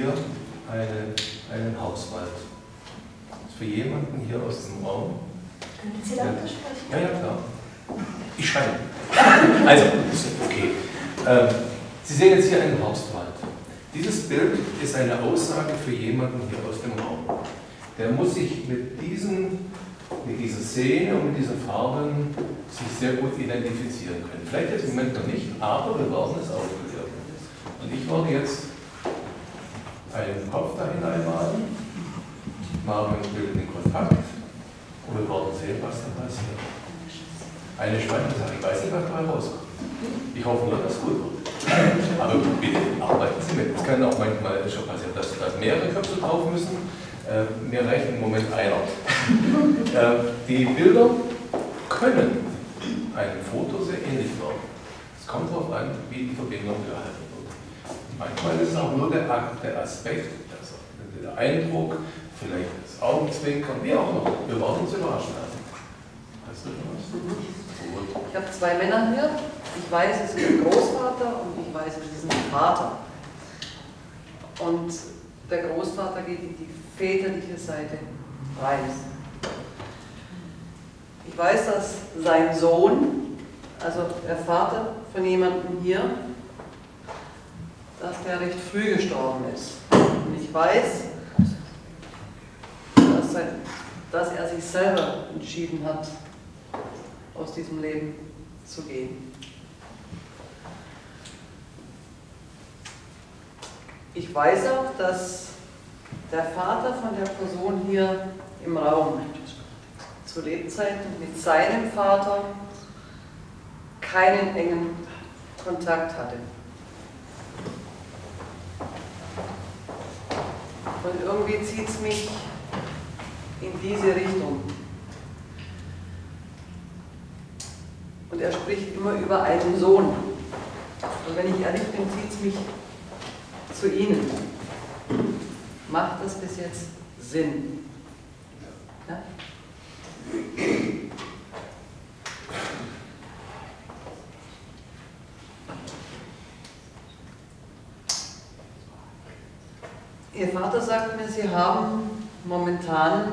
hier einen Hauswald. Für jemanden hier aus dem Raum. Können Sie da sprechen? Ja, ja, klar. Ich schreibe. Also, okay. Sie sehen jetzt hier einen Hauswald. Dieses Bild ist eine Aussage für jemanden hier aus dem Raum. Der muss sich mit dieser Szene und mit diesen Farben sich sehr gut identifizieren können. Vielleicht jetzt im Moment noch nicht, aber wir werden es aufklären. Und ich werde jetzt einen Kopf da hineinmalen, machen wir Bild in Kontakt und wir werden sehen, was da passiert. Eine spannende Sache. Ich weiß nicht, was dabei rauskommt. Ich hoffe nur, dass es gut wird. Aber bitte, arbeiten Sie mit. Es kann auch manchmal schon passieren, dass mehrere Köpfe drauf müssen. Mir reicht im Moment einer. Die Bilder können einem Foto sehr ähnlich werden. Es kommt darauf an, wie die Verbindung gehalten wird. Manchmal ist es auch nur der Aspekt, also der Eindruck, vielleicht das Augenzwinkern, wie auch immer. Wir werden uns überraschen lassen. Weißt du schon was? Ich habe zwei Männer hier. Ich weiß, es ist ein Großvater und ich weiß, es ist ein Vater. Und der Großvater geht in die väterliche Seite rein. Ich weiß, dass sein Sohn, also der Vater von jemandem hier, dass der recht früh gestorben ist. Und ich weiß, dass er sich selber entschieden hat, aus diesem Leben zu gehen. Ich weiß auch, dass der Vater von der Person hier im Raum zu Lebzeiten mit seinem Vater keinen engen Kontakt hatte. Und irgendwie zieht es mich in diese Richtung. Und er spricht immer über einen Sohn. Und wenn ich ehrlich bin, zieht es mich zu Ihnen. Macht das bis jetzt Sinn? Ja? Ihr Vater sagt mir, Sie haben momentan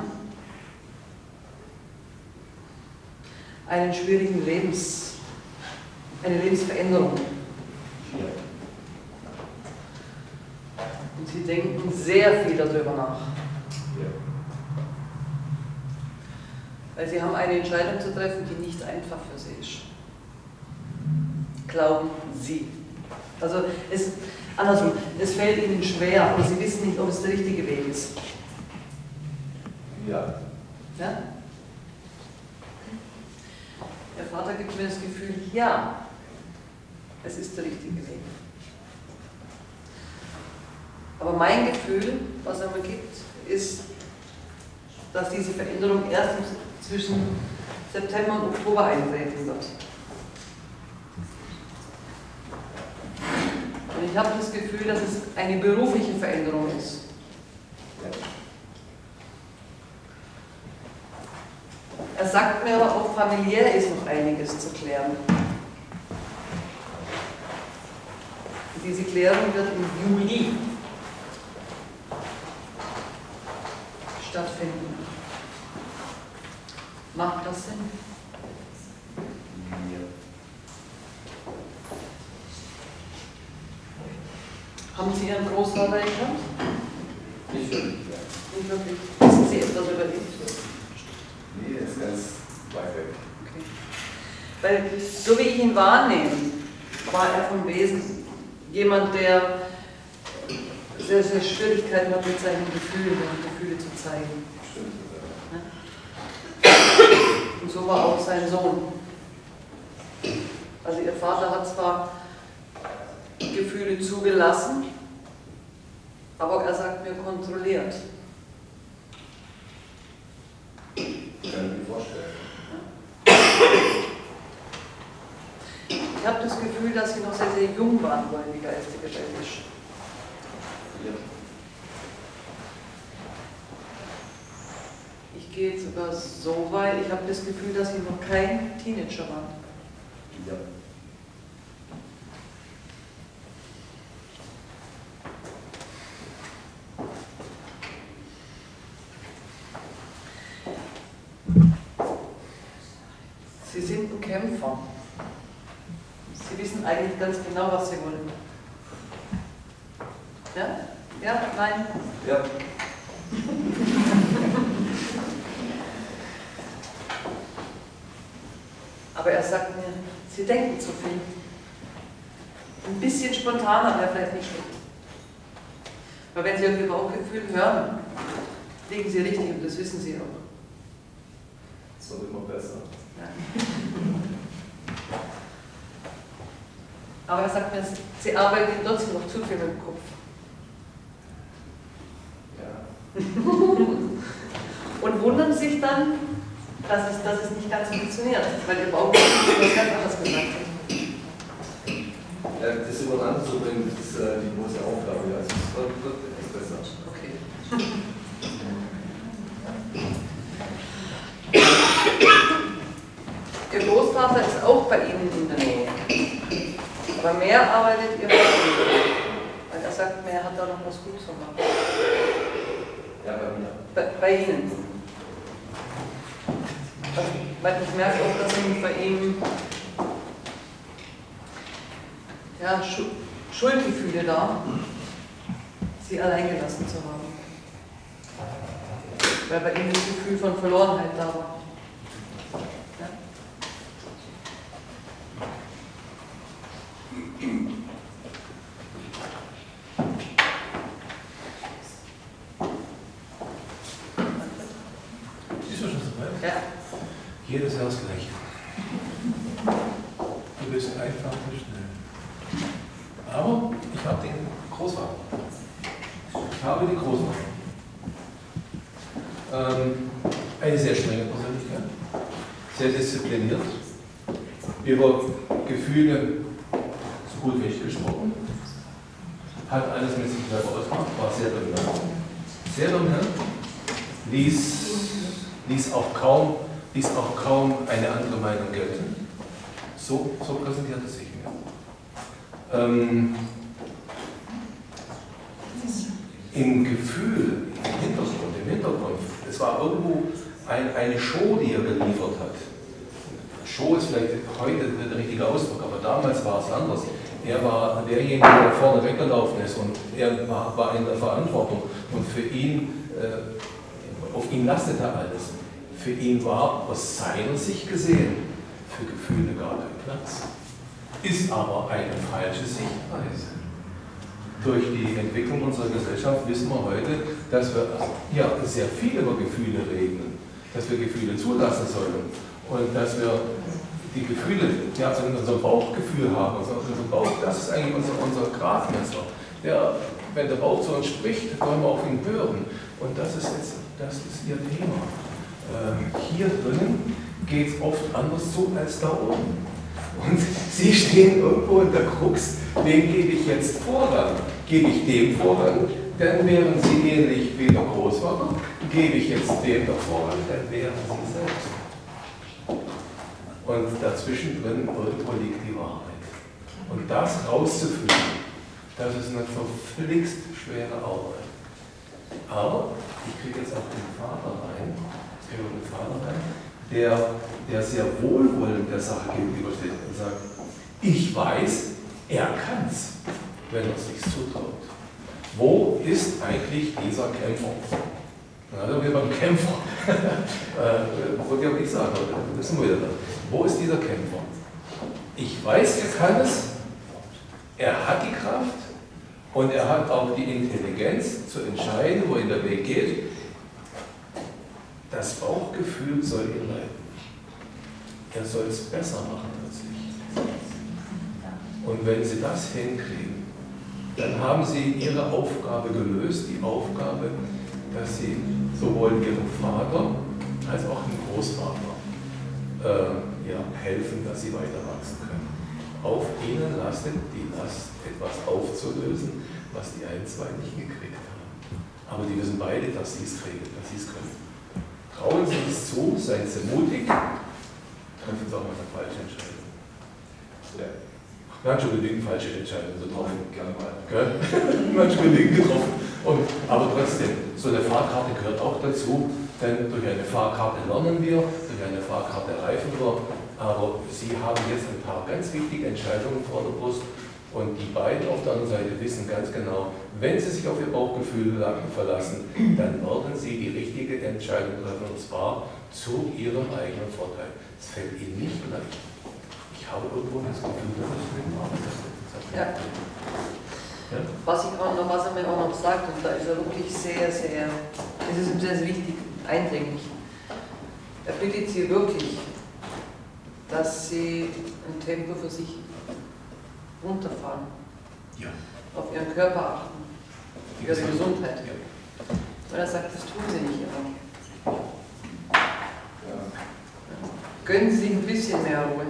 eine Lebensveränderung. Und Sie denken sehr viel darüber nach. Weil Sie haben eine Entscheidung zu treffen, die nicht einfach für Sie ist. Glauben Sie. Also andersrum, es fällt Ihnen schwer, aber Sie wissen nicht, ob es der richtige Weg ist. Ja. Ja? Der Vater gibt mir das Gefühl, ja, es ist der richtige Weg. Aber mein Gefühl, was er mir gibt, ist, dass diese Veränderung erst zwischen September und Oktober eintreten wird. Und ich habe das Gefühl, dass es eine berufliche Veränderung ist. Er sagt mir aber auch, familiär ist noch einiges zu klären. Und diese Klärung wird im Juli stattfinden. Macht das Sinn? Ja. Haben Sie Ihren Großvater gekannt? Nicht wirklich. Nicht wirklich. Wissen Sie etwas über ihn? Nee, er ist ganz weit weg. Okay. Weil, so wie ich ihn wahrnehme, war er vom Wesen jemand, der sehr, sehr Schwierigkeiten hat mit seinen Gefühlen und Gefühle zu zeigen. Stimmt. Und so war auch sein Sohn. Also ihr Vater hat zwar Gefühle zugelassen, aber er sagt mir kontrolliert. Ich kann mir vorstellen. Ich habe das Gefühl, dass Sie noch sehr, sehr jung waren, wo in die geistige Welt ist. Ja. Ich gehe jetzt sogar so weit, ich habe das Gefühl, dass Sie noch kein Teenager waren. Ja. Kämpfer. Sie wissen eigentlich ganz genau, was Sie wollen. Ja? Ja? Nein? Ja. Aber er sagt mir, Sie denken zu viel. Ein bisschen spontaner wäre vielleicht nicht schlecht. Weil wenn Sie auf Ihr Bauchgefühl hören, liegen Sie richtig und das wissen Sie auch. Das wird immer besser. Ja. Aber er sagt mir, Sie arbeiten trotzdem noch zu viel mit dem Kopf. Ja. Und wundern sich dann, dass es nicht ganz funktioniert, weil Ihr Bauchgefühl was ganz anderes gesagt hat. Das übereinander zu bringen, das ist die große Aufgabe. Also es wird echt besser. Okay. Ihr Großvater ist auch bei Ihnen in der Nähe. Aber mehr arbeitet Ihr Vater nicht. Weil er sagt mir, er hat da noch was Gutes gemacht. Ja, bei mir. Bei Ihnen. Weil ich merke auch, dass bei ihm ja, Schuldgefühle da, Sie allein gelassen zu haben. Weil bei ihm das Gefühl von Verlorenheit da war. Ja? Ist ja schon so weit? Ja. Jedes Jahr das Gleiche. Du bist einfach zu schnell. Aber ich habe den Großvater. Ich habe die Großvater. Eine sehr strenge Persönlichkeit, sehr diszipliniert, über Gefühle so gut wie nicht gesprochen, hat alles mit sich selber ausgemacht, war sehr dominant, ließ auch kaum eine andere Meinung gelten. So präsentiert es sich mir. Im Gefühl, im Hintergrund, es war irgendwo eine Show, die er geliefert hat. Show ist vielleicht heute der richtige Ausdruck, aber damals war es anders. Er war derjenige, der vorne weggelaufen ist und er war in der Verantwortung und für ihn, auf ihn lastete alles. Für ihn war aus seiner Sicht gesehen für Gefühle gar kein Platz. Ist aber eine falsche Sichtweise. Durch die Entwicklung unserer Gesellschaft wissen wir heute, dass wir ja, sehr viel über Gefühle reden, dass wir Gefühle zulassen sollen und dass wir die Gefühle, ja, also unser Bauchgefühl haben. Unser Bauch, das ist eigentlich unser Gradmesser. Wenn der Bauch zu uns spricht, wollen wir auf ihn hören. Und das ist Ihr Thema. Hier drinnen geht es oft anders zu als da oben. Und Sie stehen irgendwo in der Krux, wem gebe ich jetzt Vorrang? Gebe ich dem Vorrang, dann wären Sie ähnlich wie der Großvater. Gebe ich jetzt dem der Vorrang, dann wären Sie selbst. Und dazwischen drin irgendwo liegt die Wahrheit. Und das rauszufinden, das ist eine verflixt schwere Arbeit. Aber ich kriege jetzt auch den Vater rein, der sehr wohlwollend der Sache gegenübersteht und sagt, ich weiß, er kann es, wenn er es sich zutraut. Wo ist eigentlich dieser Kämpfer? Na, da sind wir beim Kämpfer. Wollte ich auch nicht sagen, das sind wir wieder da. Wo ist dieser Kämpfer? Ich weiß, er kann es, er hat die Kraft und er hat auch die Intelligenz zu entscheiden, wohin der Weg geht. Das Bauchgefühl soll ihn leiten. Er soll es besser machen als ich. Und wenn Sie das hinkriegen, dann haben Sie Ihre Aufgabe gelöst, die Aufgabe, dass Sie sowohl Ihrem Vater als auch dem Großvater helfen, dass Sie weiter wachsen können. Auf Ihnen lastet die Last, etwas aufzulösen, was die einen, zwei nicht gekriegt haben. Aber die wissen beide, dass Sie es kriegen, dass Sie es können. Trauen Sie es zu, seien Sie mutig, treffen Sie auch mal eine falsche Entscheidung. Ja. Wir haben schon genügend falsche Entscheidungen getroffen. Gerne mal. Wir haben schon genügend getroffen. Aber trotzdem, so eine Fahrkarte gehört auch dazu, denn durch eine Fahrkarte lernen wir, durch eine Fahrkarte reifen wir, Aber Sie haben jetzt ein paar ganz wichtige Entscheidungen vor der Brust und die beiden auf der anderen Seite wissen ganz genau, wenn Sie sich auf Ihr Bauchgefühl verlassen, dann werden Sie die richtige Entscheidung treffen und zwar zu Ihrem eigenen Vorteil. Es fällt Ihnen nicht leicht. Ich habe irgendwo das Gefühl, dass es mit dem Arbeitsplatz Ja. Ja? Was er mir auch noch sagt, und da ist er wirklich sehr, sehr, das ist ihm sehr, sehr wichtig, eindringlich. Er bittet Sie wirklich, dass Sie ein Tempo für sich runterfahren, Ja. auf Ihren Körper achten, Ihre Gesundheit. Ja. Und er sagt, das tun Sie nicht immer. Ja. Gönnen Sie sich ein bisschen mehr Ruhe.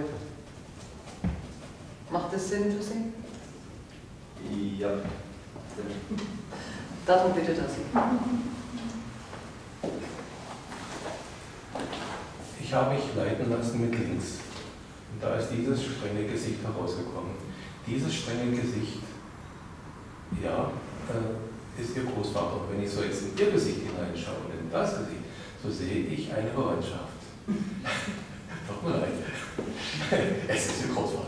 Macht das Sinn für Sie? Ja. Darum bittet er Sie. Ich habe mich leiten lassen mit links. Und da ist dieses strenge Gesicht herausgekommen. Dieses strenge Gesicht, ja, ist Ihr Großvater. Und wenn ich so jetzt in Ihr Gesicht hineinschaue, in das Gesicht, so sehe ich eine Verwandtschaft. Tut mir leid. Es ist Ihr Großvater.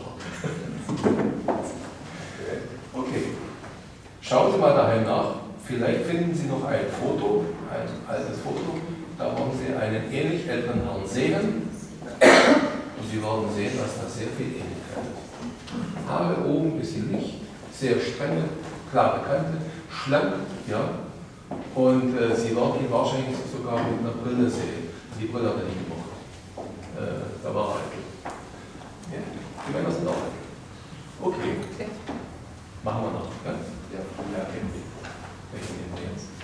Okay. Schauen Sie mal daheim nach. Vielleicht finden Sie noch ein Foto, ein altes Foto. Da werden Sie einen ähnlich älteren Herrn sehen. Und Sie werden sehen, dass da sehr viel Ähnlichkeit ist. Haare oben, ein bisschen Licht, sehr strenge, klare Kante, schlank, ja. Und Sie werden ihn wahrscheinlich sogar mit einer Brille sehen. Die Brille hat er nicht gemacht. Da war er eitel. Ja. Die Männer sind auch eitel. Okay. Machen wir noch. Ja? Ja, okay. Welchen nehmen wir jetzt?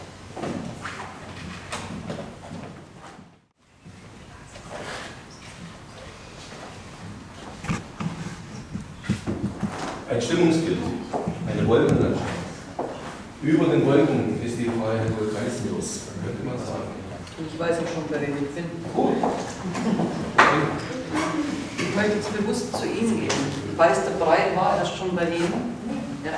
Ein Stimmungsbild, eine Wolkenlandschaft. Über den Wolken ist die Freiheit wohl grenzenlos, könnte man sagen. Und ich weiß auch schon, wer ich bin. Gut. Ich möchte jetzt bewusst zu Ihnen gehen. Ich weiß, der Brei war erst schon bei Ihnen. Ja.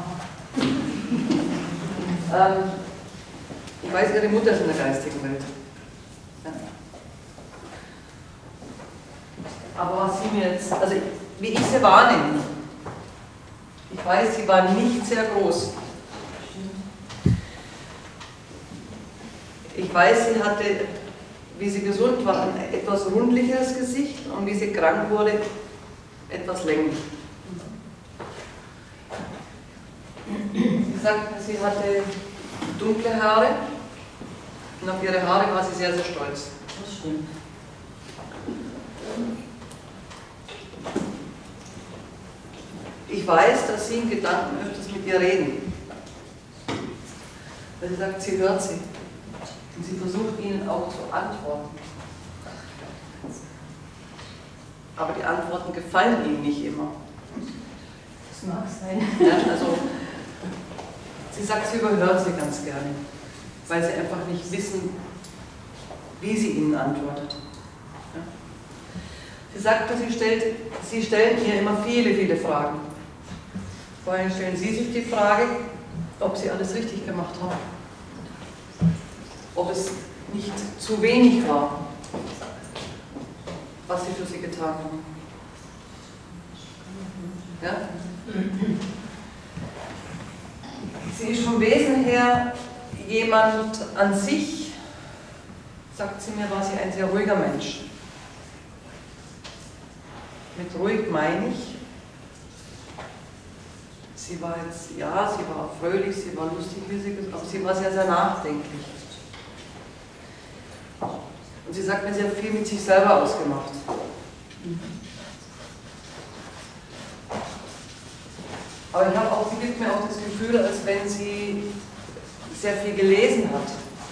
Ich weiß, Ihre Mutter ist in der geistigen Welt. Ja. Aber was Sie mir jetzt, also wie ich sie wahrnehme, ich weiß, sie war nicht sehr groß. Ich weiß, sie hatte, wie sie gesund war, ein etwas rundlicheres Gesicht und wie sie krank wurde, etwas länglich. Sie sagten, sie hatte dunkle Haare und auf ihre Haare war sie sehr, sehr stolz. Das stimmt. Ich weiß, dass Sie in Gedanken öfters mit ihr reden. Weil sie sagt, sie hört sie. Und sie versucht Ihnen auch zu antworten. Aber die Antworten gefallen Ihnen nicht immer. Das mag sein. Ja, also, sie sagt, sie überhört sie ganz gerne, weil sie einfach nicht wissen, wie sie Ihnen antwortet. Ja. Sie sagte, Sie stellen ihr immer viele, viele Fragen. Vorhin stellen Sie sich die Frage, ob Sie alles richtig gemacht haben. Ob es nicht zu wenig war, was Sie für sie getan haben. Ja? Sie ist vom Wesen her jemand an sich, sagt sie mir, war sie ein sehr ruhiger Mensch. Mit ruhig meine ich, sie war jetzt, ja, sie war fröhlich, sie war lustig, wie sie gesagt hat, aber sie war sehr, sehr nachdenklich. Und sie sagt mir, sie hat viel mit sich selber ausgemacht. Aber ich habe auch, sie gibt mir auch das Gefühl, als wenn sie sehr viel gelesen hat.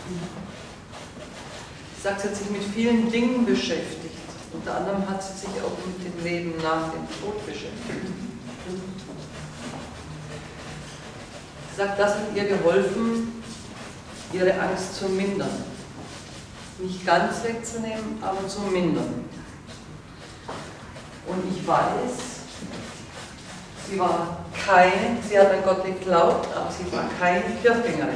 Sie sagt, sie hat sich mit vielen Dingen beschäftigt. Unter anderem hat sie sich auch mit dem Leben nach dem Tod beschäftigt. Sie sagt, das hat ihr geholfen, ihre Angst zu mindern. Nicht ganz wegzunehmen, aber zu mindern. Und ich weiß, sie hat an Gott geglaubt, aber sie war keine Kirchgängerin.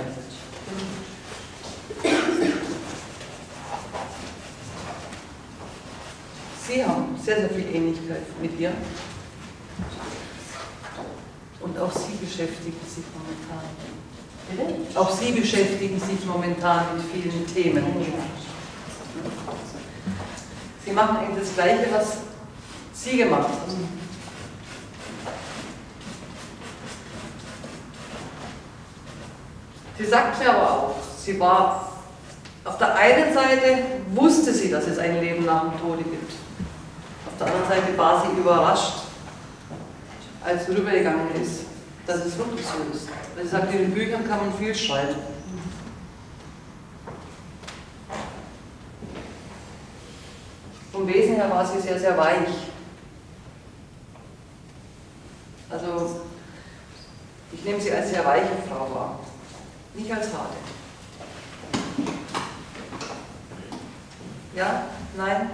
sehr, sehr viel Ähnlichkeit mit ihr. Und auch Sie beschäftigen sich momentan. Auch Sie beschäftigen sich momentan mit vielen Themen. Sie machen eigentlich das Gleiche, was Sie gemacht haben. Sie sagt mir aber auch, sie war auf der einen Seite, wusste sie, dass es ein Leben nach dem Tode gibt. Auf der anderen Seite war sie überrascht, als sie rübergegangen ist, dass es wirklich so ist. Weil sie sagt, in den Büchern kann man viel schreiben. Vom Wesen her war sie sehr, sehr weich. Also, ich nehme sie als sehr weiche Frau wahr, nicht als harte. Ja? Nein?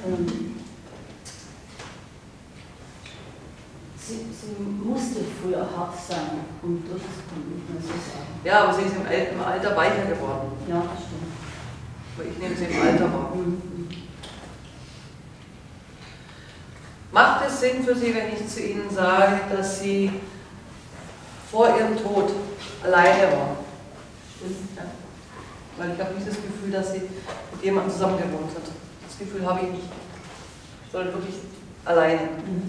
Sie musste früher hart sein, um durchzukommen, muss ich sagen. Ja, aber sie ist im Alter weicher geworden. Ja, das stimmt. Aber ich nehme sie im Alter wahr. Macht es Sinn für Sie, wenn ich zu Ihnen sage, dass Sie vor Ihrem Tod alleine war? Stimmt, ja. Weil ich habe nicht das Gefühl, dass sie mit jemandem zusammen gewohnt hat. Das Gefühl habe ich nicht. Sondern wirklich alleine.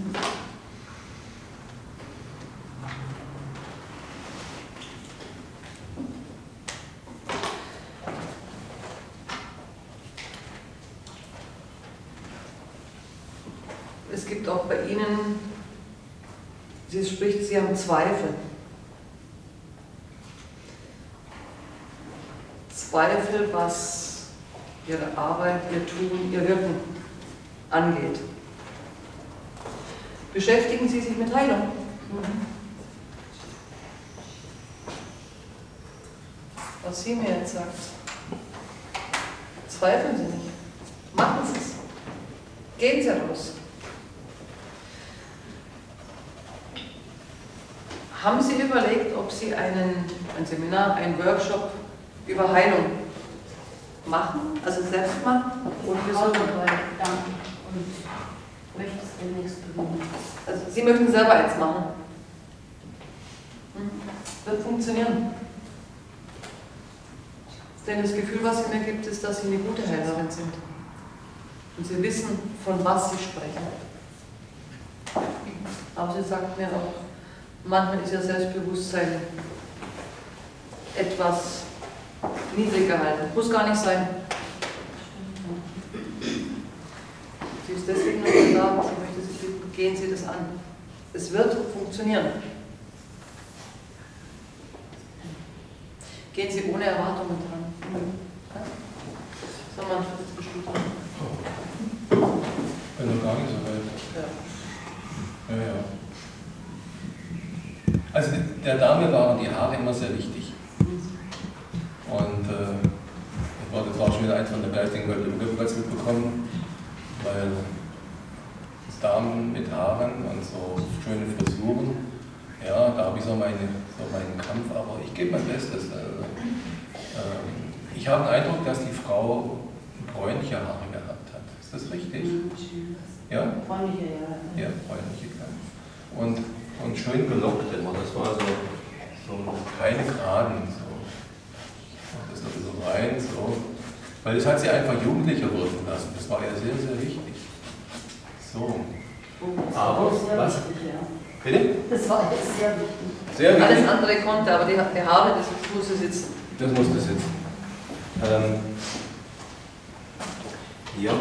Es gibt auch bei Ihnen, sie spricht, Sie haben Zweifel. Zweifel, was Ihre Arbeit, Ihr Tun, Ihr Wirken angeht. Beschäftigen Sie sich mit Heilung? Was sie mir jetzt sagt. Zweifeln Sie nicht. Machen Sie es. Gehen Sie raus. Haben Sie überlegt, ob Sie ein Seminar, einen Workshop über Heilung machen, also selbst machen? Und Danke. Und möchte es demnächst beginnen. Also Sie möchten selber eins machen. Wird funktionieren. Denn das Gefühl, was Sie mir gibt, ist, dass Sie eine gute Heilerin sind. Und Sie wissen, von was Sie sprechen. Aber Sie sagt mir auch, manchmal ist Ihr Selbstbewusstsein etwas niedrig gehalten. Muss gar nicht sein. Sie ist deswegen noch da, sie möchte sich bitten, gehen Sie das an. Es wird funktionieren. Gehen Sie ohne Erwartungen dran. So, Manfred, jetzt bist du dran. Bin noch gar nicht so weit. Ja. Also der Dame waren die Haare immer sehr wichtig. Und das war schon wieder eins von der geistigen Welt im Rückwärts mitbekommen, weil Damen mit Haaren und so schöne Frisuren, ja, da habe ich so meinen Kampf, aber ich gebe mein Bestes. Also, ich habe den Eindruck, dass die Frau bräunliche Haare gehabt hat. Ist das richtig? Ja? Bräunliche, ja. Ja, bräunliche, klar. Und schön gelockt immer, das war so keine Geraden. So. Das ist noch so rein, so. Weil das hat sie einfach jugendlicher wirken lassen. Das war ihr sehr, sehr wichtig. So. Aber, was? Bitte? Das war jetzt sehr wichtig. Sehr wichtig. Alles andere konnte, aber die Haare, das musste sitzen. Das musste sitzen. Ja,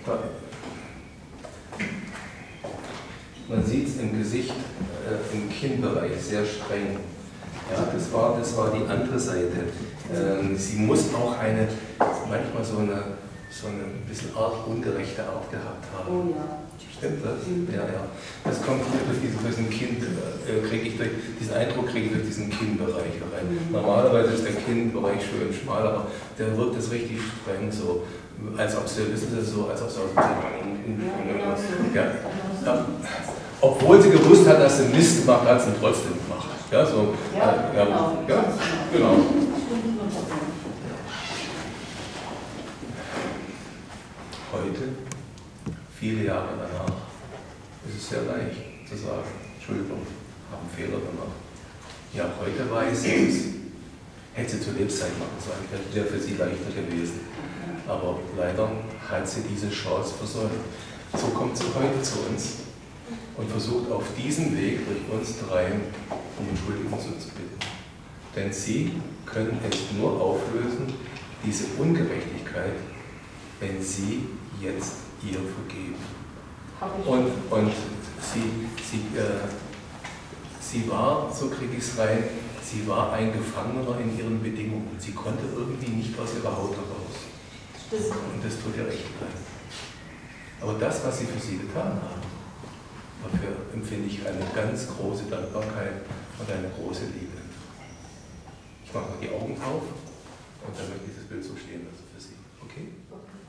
man sieht es im Gesicht, im Kinnbereich sehr streng. Ja, das war die andere Seite. Sie muss auch manchmal so eine bisschen ungerechte Art gehabt haben. Oh ja. Stimmt das? Ja. Das kommt hier durch diesen Kinn, diesen Eindruck kriege ich durch diesen Kinnbereich rein. Normalerweise ist der Kinnbereich schön schmal, aber der wirkt das richtig streng so. Als ob sie, wissen Sie, so, als ob sie aus dem ja. Obwohl sie gewusst hat, dass sie Mist gemacht hat, hat sie trotzdem gemacht. Ja, so. Genau. Heute, viele Jahre danach, Jesus. Hätte sie zur Lebenszeit machen sollen, wäre für sie leichter gewesen. Aber leider hat sie diese Chance versäumt. So kommt sie heute zu uns und versucht auf diesem Weg durch uns dreien um Entschuldigung zu bitten. Denn sie können es nur auflösen, diese Ungerechtigkeit, wenn sie jetzt ihr vergeben. Und sie war, so kriege ich es rein, sie war ein Gefangener in ihren Bedingungen. Sie konnte irgendwie nicht aus ihrer Haut heraus. Und das tut ihr echt leid. Aber das, was sie für sie getan haben, dafür empfinde ich eine ganz große Dankbarkeit und eine große Liebe. Ich mache mal die Augen auf und dann möchte ich das Bild so stehen lassen für Sie. Okay?